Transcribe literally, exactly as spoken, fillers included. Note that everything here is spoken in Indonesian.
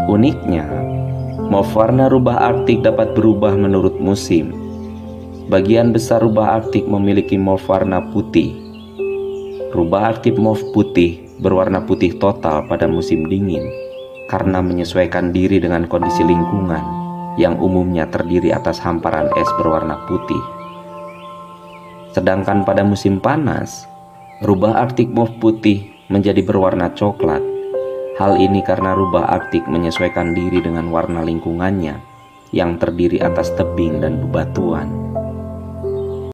Uniknya, morf warna rubah Arktik dapat berubah menurut musim. Bagian besar rubah Arktik memiliki morf warna putih. Rubah Arktik morf putih berwarna putih total pada musim dingin karena menyesuaikan diri dengan kondisi lingkungan yang umumnya terdiri atas hamparan es berwarna putih. Sedangkan pada musim panas, rubah Arktik morf putih menjadi berwarna coklat. Hal ini karena rubah Arktik menyesuaikan diri dengan warna lingkungannya yang terdiri atas tebing dan bebatuan.